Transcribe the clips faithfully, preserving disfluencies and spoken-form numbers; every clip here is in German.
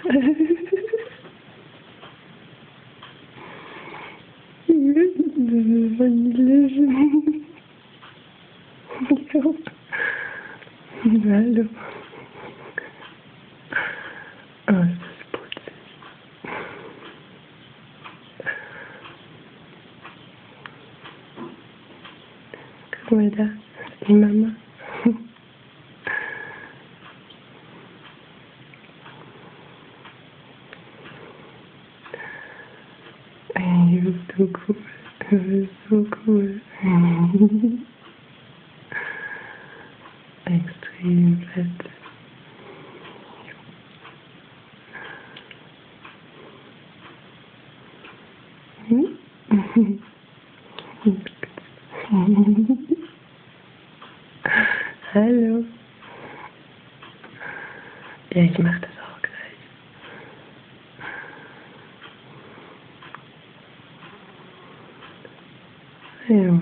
Vanille. Hallo. Oh, das ist putzig. Guck mal da, das ist die Mama. Ey, du bist so cool. Du bist so cool. Extrem fett. Hm? Hallo. Ja, ich mach das auch gleich. Ja.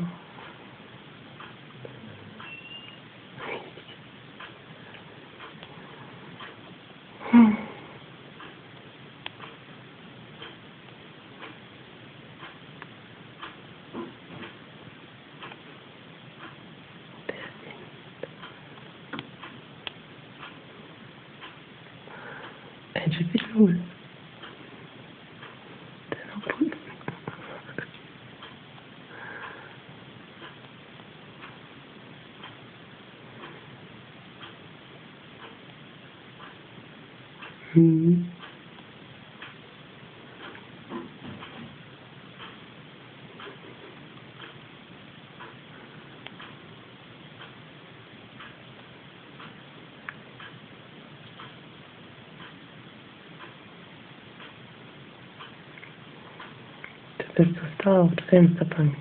Hm. Entschuldigung. Mhm. Du bist das da auf der Fensterbank.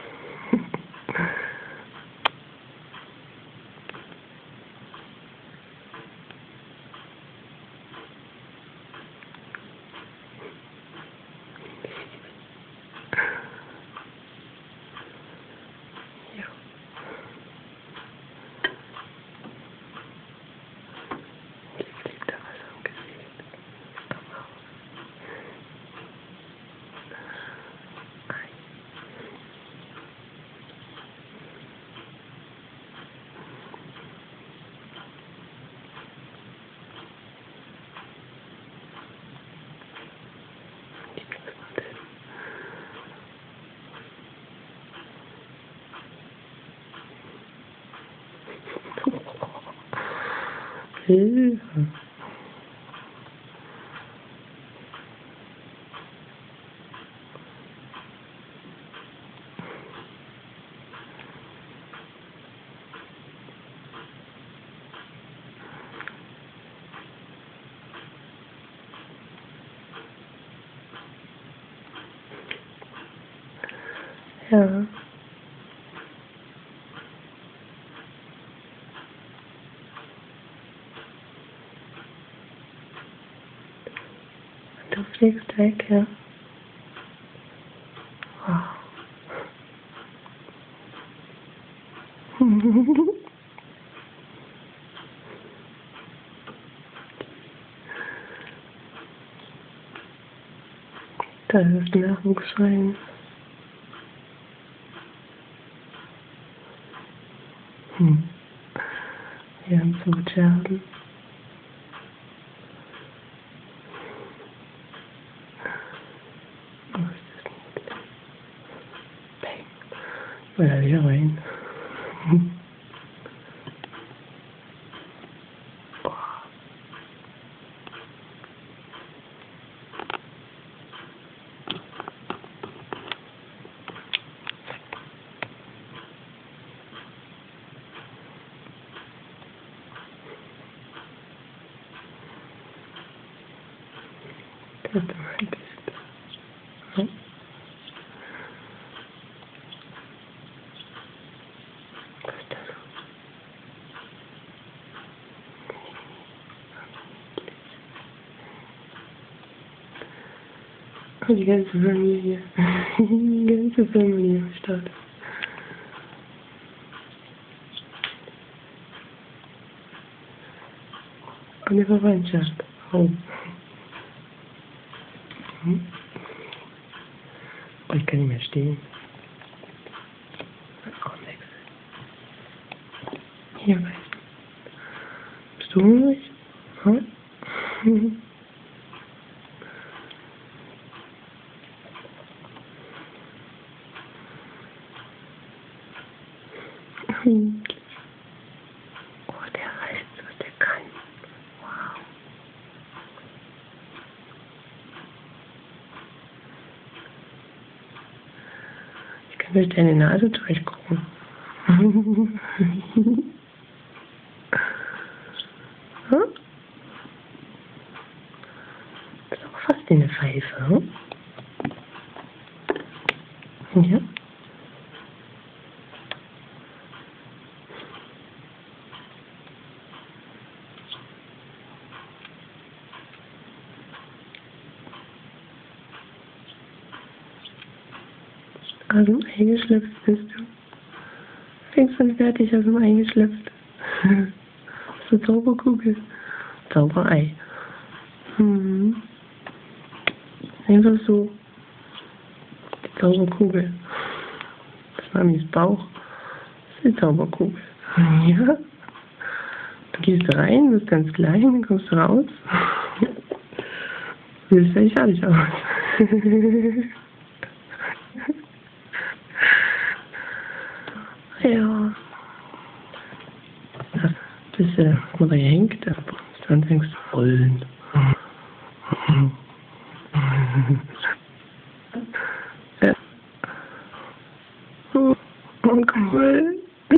Ja. Jetzt liegt da was am Gesicht. Komm raus. Hilfe. Ja. Du fliegst weg, ja. Wow. Da ist Nachwuchs rein. Hm. Wir haben so Scherben. Oh, ist das niedlich. Bang. Oder wieder rein. Oh. Das ist mein Bild. Hm? Was ist das? Oh, die ganze Familie. Die ganze Familie am Start. Und die Verwandtschaft. Oh. Hm? Oh, ich kann nicht mehr stehen. Hier, weißt du. Bist du hungrig? Hm? Oh, der weiß, was der kann. Wow. Ich kann durch deine Nase durchgucken. Hm? Das ist auch fast wie eine Pfeife, hm? Ja. Aus dem Ei geschlüpft bist du. Fängst von fertig aus dem Ei geschlüpft. So Zauberkugel. Zauberei. Hm. Einfach so. Die Zauberkugel. Das ist Mamis Bauch. Das ist die Zauberkugel. Ja. Du gehst rein, bist ganz klein, dann kommst du raus. Du siehst völlig fertig aus. Ja. Bis der Mutter hängt, dann fängst du rollen. Ja. Und cool.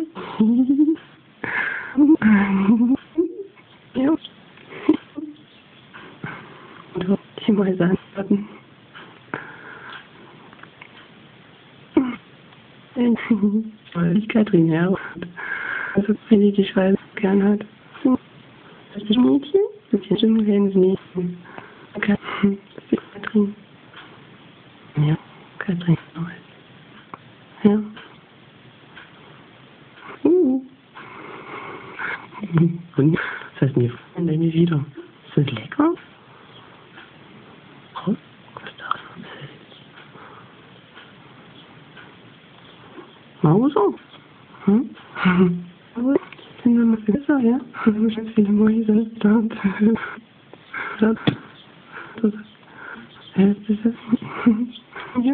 Ja. Und die Mäuse antworten. Weil ich Katrin, ja. Also, wenn die die Schweiz gern hat. Das ist ein Mädchen? Das ist ein kleines Mädchen. Okay. Das ist Katrin. Ja, Katrin. Ja. Uh. Und das heißt, mir freuen mich wieder. Ist das lecker? Oh, was ist das? Mauser? Hm? Aber sind wir mal besser, ja? Ganz viele Mäuse. Dort. Dort. Dort. Ja, das ist es. Ja.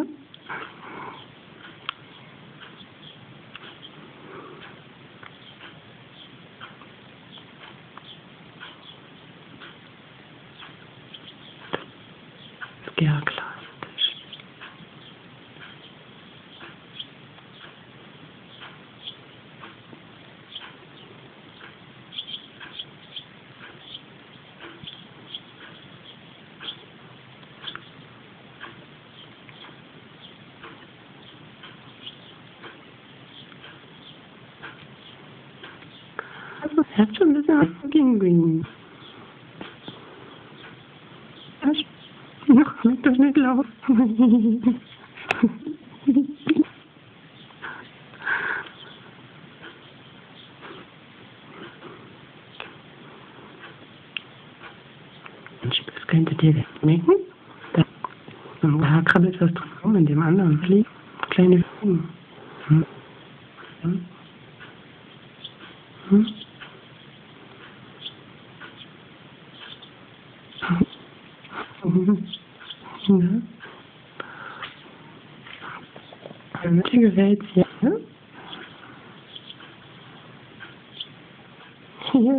Ja, klar. Also, ich hab schon ein bisschen was dagegen gegen. Noch mit das nicht laufen. Das könnte dir schmecken. Da krabbelt was dran rum, in dem anderen liegt kleine Fliegen. Hm. Hm. Hm. Ja. Also, dir gefällt's, ja? Ja.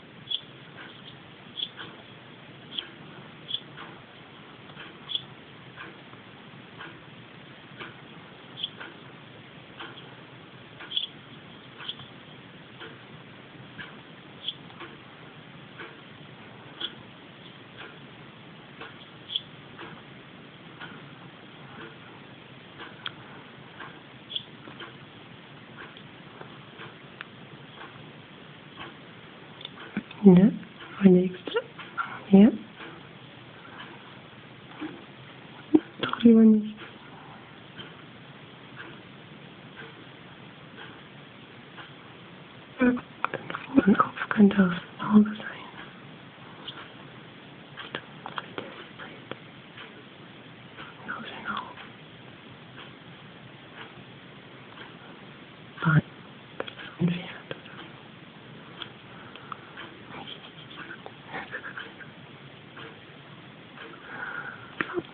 Ja. Und nächste. Ja. Doch lieber nicht. Mein Kopf könnte aufs Auge sein.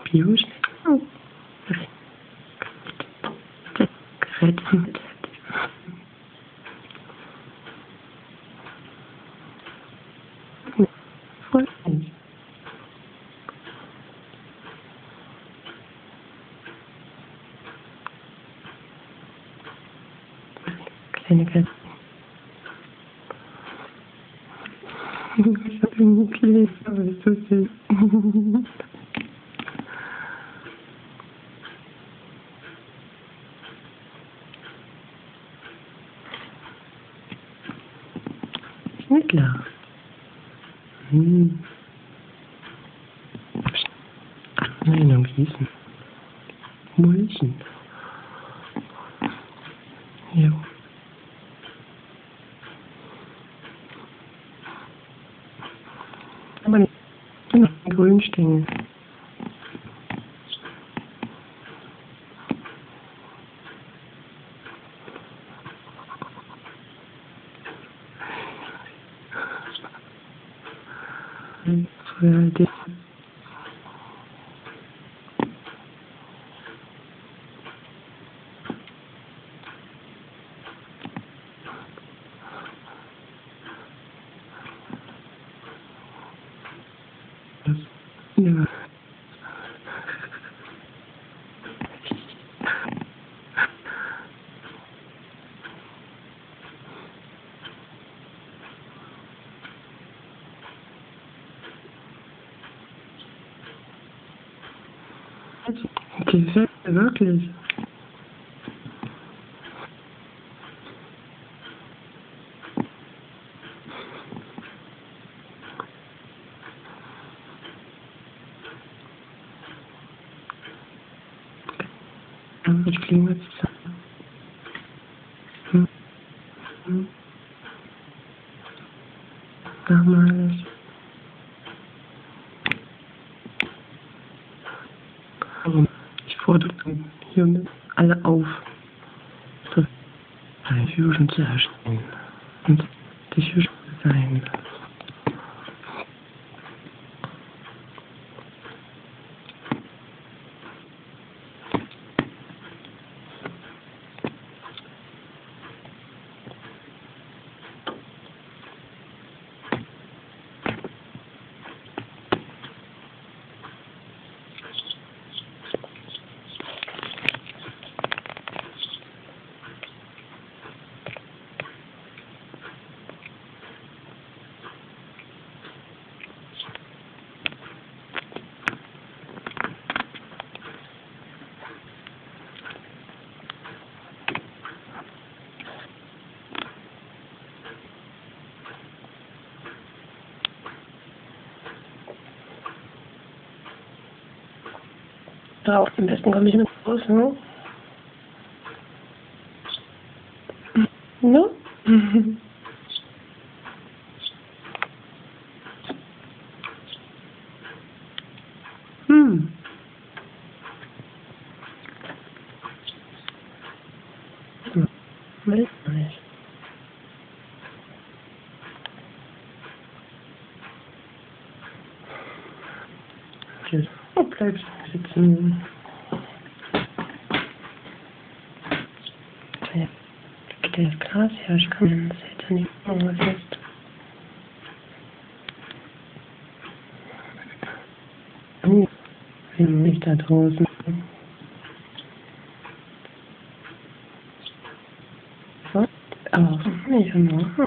Bioschnitt. Oh. Gerät. Voll. Kleine Katze. Ich hab ihn geklebt, aber ist so süß. Schnittler. Hm. Ach nein, am Gießen. Mulchen. Jo. Aber nicht Grünstängel. Früher das. Ja. Gefällt mir wirklich. Ich fliegen wir zusammen. Hm. Hm. Sag mal. Also, ich fordere hier alle auf, das Fusion zu erstellen und die Fusion zu sein. Ja, am besten komme ich mit raus, ne? Ne? Hm. Weiß nicht. Tschüss. Oh, bleibst sitzen. Ja, geht ja das Glas her, ich kann das jetzt nicht mehr fest. Oh, wie nicht da draußen. So, aber nicht immer.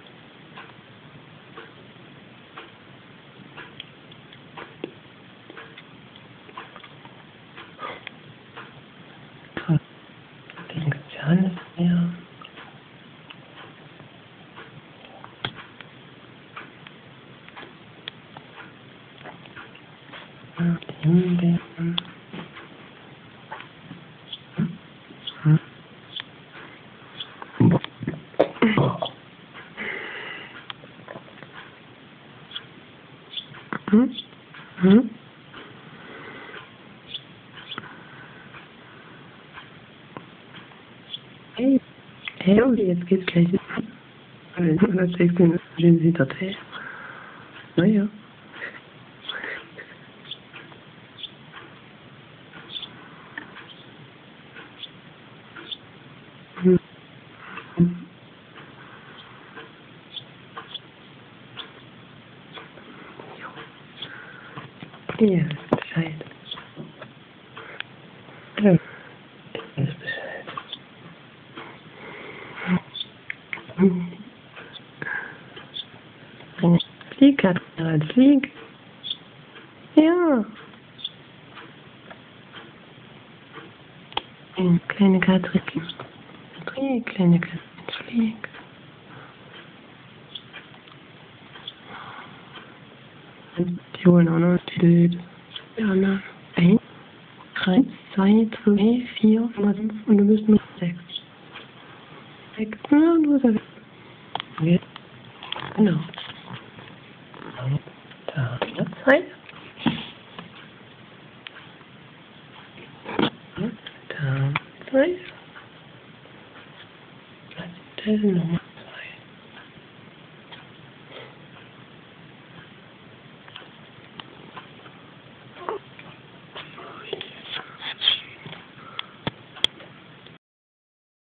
Denkt ja nicht mehr. Himbeeren. Hm. Hm. Hm. Hey, hey, okay, jetzt geht's gleich. Das sechzehn stehen Sie dort. Naja. Ja, Bescheid. Ja, ist Bescheid. Flieg, Katrin, flieg. Ja. Kleine Katrin. Flieg, kleine Katrin, flieg. Die holen auch noch die Bild. Ja, ne? Eins, drei, zwei, zwei, vier, fünf und du bist mit sechs. Sechs, ja, du bist ja weg. Okay. Genau. Da, wieder Zeit. Da, Zeit. Das ist nochmal.